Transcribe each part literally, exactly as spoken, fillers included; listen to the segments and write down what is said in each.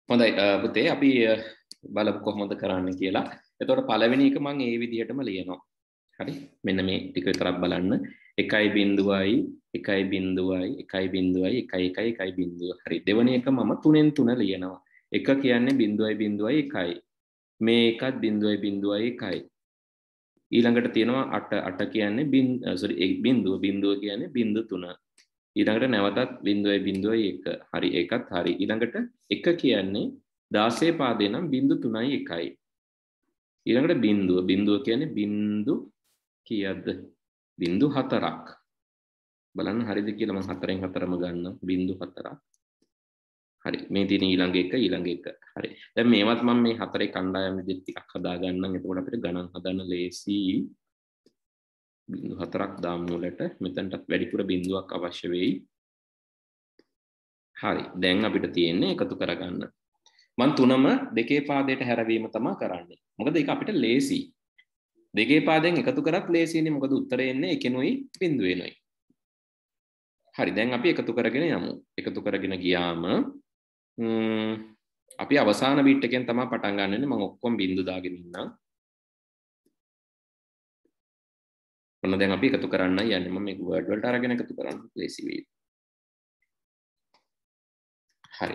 හොඳයි පුතේ අපි බලමු කොහොමද කරන්න කියලා. එතකොට පළවෙනි එක මම ඒ විදිහටම ලියනවා. හරි. මෙන්න මේ ටික විතරක් බලන්න. එකයි බිංදුවයි එකයි බිංදුවයි එකයි බිංදුවයි එකයි එකයි එකයි බිංදුව. හරි. දෙවෙනි එක මම තුනෙන් තුන ලියනවා. එක කියන්නේ බිංදුවයි බිංදුවයි එකයි. මේ එකත් බිංදුවයි බිංදුවයි එකයි. ඊළඟට තියෙනවා අට අට කියන්නේ බින් සෝරි බිංදුව බිංදුව කියන්නේ බිංදු තුන. ඊළඟට නැවතත් බිංදුවයි බිංදුවයි එක. හරි ඒකත් හරි. ඊළඟට එක කියන්නේ දාසයේ පාදේ නම් බිංදු තුනයි එකයි. ඊළඟට බිංදුව බිංදුව කියන්නේ බිංදු කීයක්ද? බිංදු හතරක්. බලන්න හරිද කියලා මම හතරෙන් හතරම ගන්නවා. බිංදු හතරක්. හරි. මේ තියෙන ඊළඟ එක ඊළඟ එක. හරි. දැන් මේවත් මම මේ හතරේ කණ්ඩායම් විදිහට ටිකක් හදා ගන්නම්. එතකොට අපිට ගණන් හදන්න ලේසි. බිංදු හතරක් දාමු මුලට. මෙතනටත් වැඩිපුර බිංදුවක් අවශ්‍ය වෙයි. හරි. දැන් අපිට තියෙන්නේ එකතු කරගන්න. මම තුනම දෙකේ පාදයට හැරවීම තමයි කරන්නේ. මොකද ඒක අපිට ලේසි. දෙකේ පාදයෙන් එකතු කරත් ලේසියිනේ. මොකද උත්තරේ එන්නේ එකෙනුයි බිංදුවෙනුයි. හරි. දැන් අපි එකතු කරගෙන යමු. එකතු කරගෙන ගියාම අපි අවසාන බිට් එකෙන් තමයි පටන් ගන්නනේ. මම ඔක්කොම බිංදු දාගෙන ඉන්නම්. ඔන්න දැන් අපි එකතු කරන්න යන්නේ. මම මේක වර්ඩ් වලට අරගෙන එකතු කරන්න ලේසි වෙයි. හරි.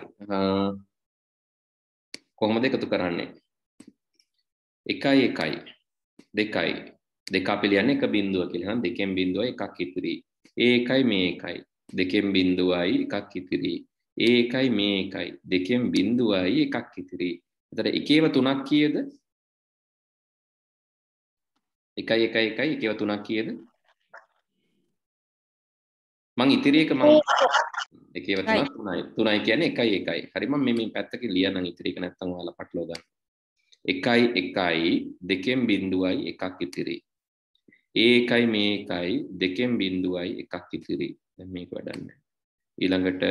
කොහොමද එකතු කරන්නේ? එකයි එකයි දෙකයි දෙක අපි ලියන්නේ එක බිංදුව කියලා. නම් දෙකෙන් බිංදුවයි එකක් ඉතිරි. ඒ එකයි මේ එකයි දෙකෙන් බිංදුවයි එකක් ඉතිරි. ඒ එකයි මේ එකයි දෙකෙන් බිංදුවයි එකක් ඉතිරි. එතකොට එකේව තුනක් කීයද? එකයි එකයි එකයි එකේව තුනක් කීයද? මං ඉතිරි එක මං එකේව තුනක් තුනයි. තුනයි කියන්නේ එකයි එකයි. හරි මම මේ මේ පැත්තකින් ලියන්නම් ඉතිරි එක නැත්තම් ඔයාලා පටලවා ගන්න. එකයි එකයි දෙකෙන් බිංදුවයි එකක් ඉතිරි. ඒ එකයි මේ එකයි දෙකෙන් බිංදුවයි එකක් ඉතිරි. දැන් මේක වඩන්න. ඊළඟට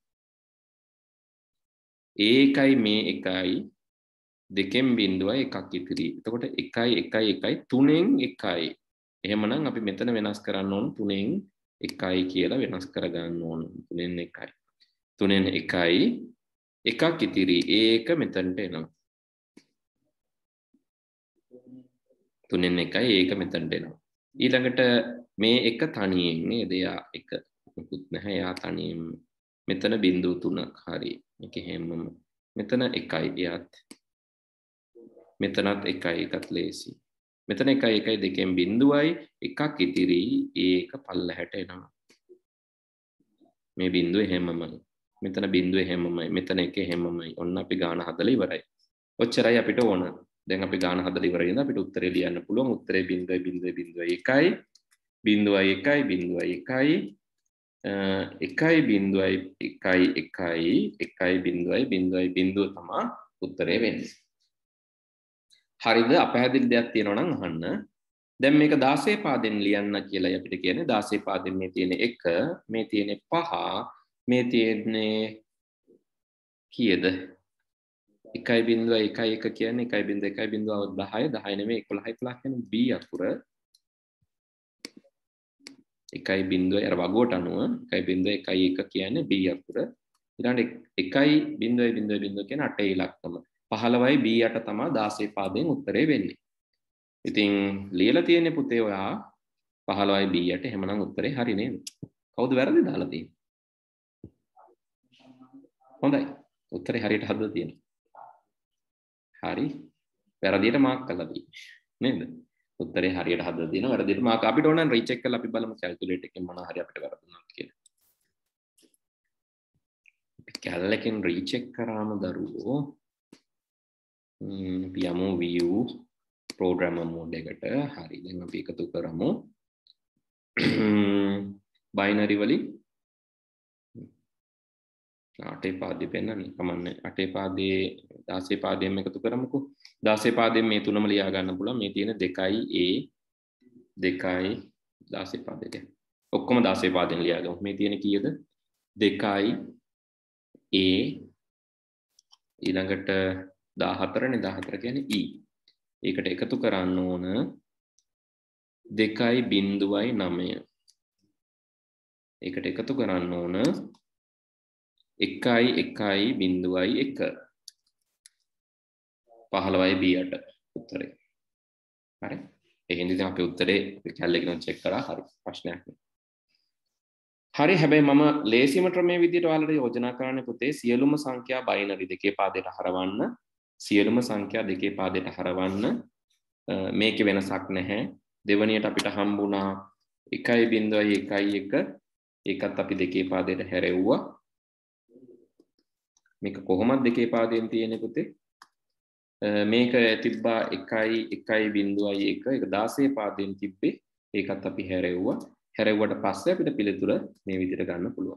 ඒ එකයි මේ එකයි දෙකෙන් බිංදුවයි එකක් ඉතිරි. එතකොට එකයි එකයි එකයි තුනෙන් එකයි. එහෙමනම් අපි මෙතන වෙනස් කරන්න ඕන තුනෙන් එකයි කියලා වෙනස් කරගන්න ඕන. තුනෙන් එකයි. තුනෙන් එකයි එකක් ඉතිරි. ඒ එක මෙතනට එනවා. තුනෙන් එකයි ඒක මෙතනට එනවා. ඊළඟට මේ එක තනියෙන් නේද? එයා එක මොකුත් නැහැ. එයා තනියෙන් මෙතන බිංදු තුනක්. හරි. මේක හැමම මෙතන එකයි එයාත්. මෙතනත් එකයි එකත් ලේසි. මෙතන එකයි එකයි දෙකෙන් බිංදුවයි එකක් ඉතිරි. ඒක පල්ලහැට එනවා. මේ බිංදුවේ හැමමයි. මෙතන බිංදුවේ හැමමයි. මෙතන එකේ හැමමයි. ඔන්න අපි ගාන හදලා ඉවරයි. ඔච්චරයි අපිට ඕන. දැන් අපි ගාන හදලා ඉවරයි නේද? අපිට උත්තරේ ලියන්න පුළුවන්. උත්තරේ බිංදුවයි බිංදුවයි බිංදුවයි එකයි. බිංදුවයි එකයි බිංදුවයි එකයි. එකයි බිංදුවයි එකයි එකයි එකයි බිංදුවයි බිංදුවයි බිංදුව තමයි උත්තරේ වෙන්නේ. හරිද? අපහැදිලි දෙයක් තියෙනවා නම් අහන්න. දැන් මේක දාසයේ පාදෙන් ලියන්න කියලා අපිට කියන්නේ. දාසයේ පාදෙන් මේ තියෙන එක, මේ තියෙන පහ, මේ තියෙන්නේ කීයද? එකයි බිංදුවයි එකයි එක කියන්නේ එකයි බිංදුව එකයි බිංදුව දහය දහය නෙමෙයි එකොළහ එකොළහ කියන්නේ B අකුර. එකයි බිංදුවයි අර වගුවට අනුව එකයි බිංදුව එකයි එක කියන්නේ B අකුර. ඊළඟට එකයි බිංදුවයි බිංදුවයි බිංදුව කියන අටේ ඉලක්කම. පහළොවයි B අට තමයි දාසයේ පාදයෙන් උත්තරේ වෙන්නේ. ඉතින් ලියලා තියෙන්නේ පුතේ ඔයා පහළොවයි B අට. එහෙමනම් උත්තරේ හරි නේද? කවුද වැරදි දාලා තියෙන්නේ? හොඳයි. උත්තරේ හරියට හදලා තියෙනවා. හරි. වැරදියට මාක් කළා තියෙන්නේ නේද? උත්තරේ හරියට හදලා තියෙනවා. වැරදියට මාක් අපිට ඕන නම් රීචෙක් කරලා අපි බලමු කැල්කියුලේටර් එකෙන් මොනවා හරි අපිට වැරදුනොත් කියලා. අපි කැල්ලකින් රීචෙක් කරාම දරුවෝ ම් අපි යමු view programmer mode එකට. හරි. දැන් අපි එකතු කරමු. binary වලින් අටේ පාදේ පෙන්නන්නේ කමන්නේ. අටේ පාදේ දහසේ පාදයෙන් එකතු කරමුකෝ. දහසේ පාදයෙන් මේ තුනම ලියා ගන්න පුළුවන්. මේ තියෙන දෙකයි A දෙකයි දහසේ පාදෙට. ඔක්කොම දහසේ පාදයෙන් ලියා ගමු. මේ තියෙන කීයද? දෙකයි A ඊළඟට දහහතර නේ. දහහතර කියන්නේ E. ඒකට එකතු කරන්න ඕන දෙකයි බිංදුවයි නවය. ඒකට එකතු කරන්න ඕන එකයි එකයි බිංදුවයි එක. පහළොවයි B අට උත්තරේ. හරි. එහෙනම් ඉතින් අපි උත්තරේ කැලේකින් චෙක් කරා. හරි. ප්‍රශ්නයක් නෑ. හරි. හැබැයි මම ලේසිම ක්‍රමයේ විදිහට ඔයාලට යෝජනා කරන්නේ පුතේ සියලුම සංඛ්‍යා බයිනරි දෙකේ පාදයට හරවන්න. සියලුම සංඛ්‍යා දෙකේ පාදයට හරවන්න. මේකේ වෙනසක් නැහැ. දෙවණියට අපිට හම්බුණා එකයි බිංදුවයි එකයි එක. ඒකත් අපි දෙකේ පාදයට හැරෙව්වා. මේක කොහොමද දෙකේ පාදයෙන් තියෙන්නේ පුතේ? මේක තිබ්බා එකයි එකයි බිංදුවයි එක. ඒක දාසයේ පාදයෙන් තිබ්බේ. ඒකත් අපි හැරෙව්වා. හැරෙව්වට පස්සේ අපිට පිළිතුර මේ විදිහට ගන්න පුළුවන්.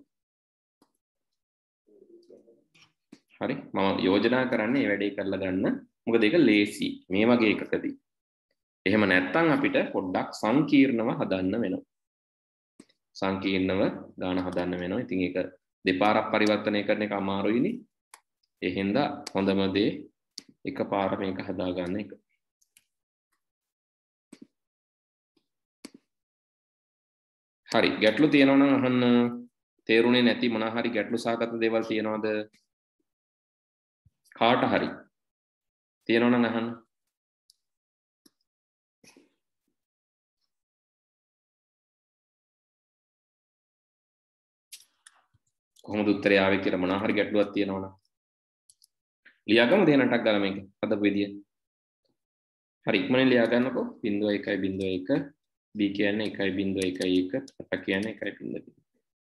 හරි. මම යෝජනා කරන්නේ මේ වැඩේ කරලා ගන්න. මොකද ඒක ලේසි. මේ වගේ එකකදී. එහෙම නැත්නම් අපිට පොඩ්ඩක් සංකීර්ණව හදන්න වෙනවා. සංකීර්ණව ගාන හදන්න වෙනවා. ඉතින් ඒක දෙපාරක් පරිවර්තනය කරන එක අමාරුයිනේ. ඒ හින්දා හොඳම දේ එකපාර මේක හදා ගන්න එක. හරි. ගැටලු තියෙනවා නම් අහන්න. තේරුනේ නැති මොනවා හරි ගැටලු සහගත දේවල් තියෙනවද? කාට හරි තියෙනවා නම් අහන්න. කොහොමද උත්තරය ආවේ කියලා මොනවා හරි ගැටලුවක් තියෙනවා නම් ලියාගමු දෙන්නටක් ගාලා මේක හදපු විදිය. හරි ඉක්මනින් ලියා ගන්නකො. බිංදුව එකයි බිංදුව එක B කියන්නේ එකයි බිංදුව එකයි එක අට කියන්නේ එකයි බිංදුව දෙක.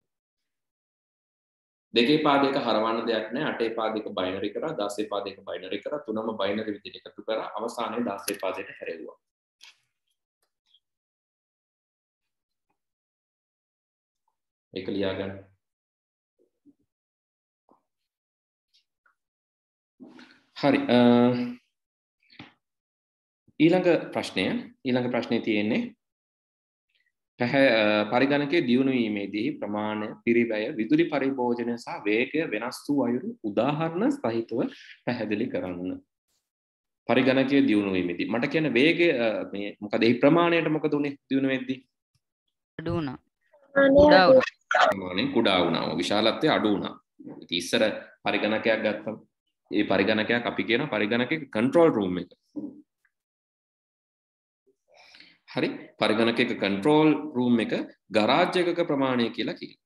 දෙකේ පාදයක හරවන්න දෙයක් නැහැ. අටේ පාදයක බයිනරි කරා, දහසේ පාදයක බයිනරි කරා, තුනම බයිනරි විදිහට එකතු කරා, අවසානයේ දහසේ පාදයට හැරෙව්වා. ඒක ලියා ගන්න. හරි. ඊළඟ ප්‍රශ්නය ඊළඟ ප්‍රශ්නේ තියෙන්නේ පරිගණකයේ දියුණු වීමේදී ප්‍රමාණය, පිරිවැය, විදුලි පරිභෝජනය සහ වේගය වෙනස් වූ අයුරු උදාහරණ සහිතව පැහැදිලි කරන්න. පරිගණකයේ දියුණු වීමේදී මට කියන වේගය මේ මොකද ඒ ප්‍රමාණයට මොකද උනේ දියුණු වෙද්දී? අඩු වුණා. කුඩා වුණා. ප්‍රමාණය කුඩා වුණා. විශාලත්වය අඩු වුණා. ඉතින් ඉස්සර පරිගණකයක් ගත්තම ඒ පරිගණකයක් අපි කියන පරිගණකයේ කන්ට්‍රෝල් රූම් එක. හරි පරිගණකයක කන්ට්‍රෝල් රූම් එක ගරාජ් එකක ප්‍රමාණය කියලා කියනවා.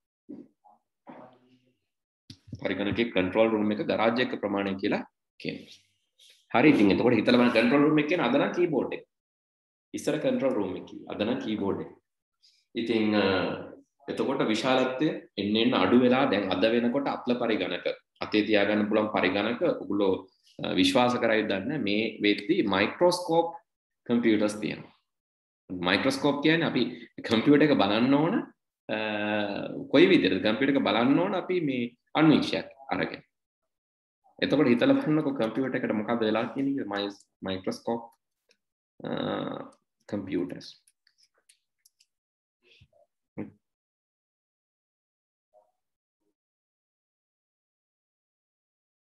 පරිගණකයක කන්ට්‍රෝල් රූම් එක ගරාජ් එකක ප්‍රමාණය කියලා කියනවා. හරි ඉතින් එතකොට හිතලා බලන්න කන්ට්‍රෝල් රූම් එක කියන අද නම් කීබෝඩ් එක. ඉස්සර කන්ට්‍රෝල් රූම් එක කිව්වා. අද නම් කීබෝඩ් එක. ඉතින් එතකොට විශාලත්වය එන්න එන්න අඩු වෙලා දැන් අද වෙනකොට අත්ල පරිගණක අතේ තියාගන්න පුළුවන් පරිගණක ඔයගොල්ලෝ විශ්වාස කරයිද දන්නේ මේ වෙද්දී මයික්‍රොස්කෝප් කම්පියුටර්ස් තියෙනවා. මයික්‍රොස්කෝප් කියන්නේ අපි කම්පියුටර් එක බලන්න ඕන කොයි විදිහටද කම්පියුටර් එක බලන්න ඕන අපි මේ අන්වීක්ෂයක් අරගෙන. එතකොට හිතලා බලන්නකො කම්පියුටර් එකට මොකද්ද වෙලා කියන්නේ මයික්‍රොස්කෝප් කම්පියුටර්ස්.